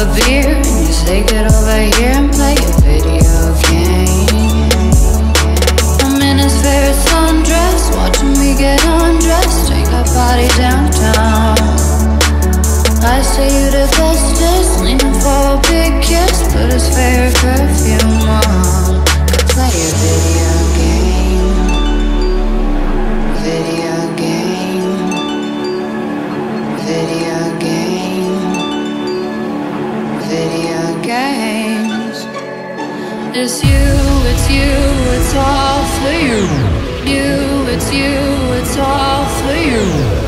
a beer and you say get over here and play a video game. I'm in his favorite sundress, watching me get undressed, take our party downtown. I say you the bestest, leaning for a big kiss, put his favorite perfume on. Play a video game, video game, video game, video games. It's you, it's all for you. It's you, it's all for you.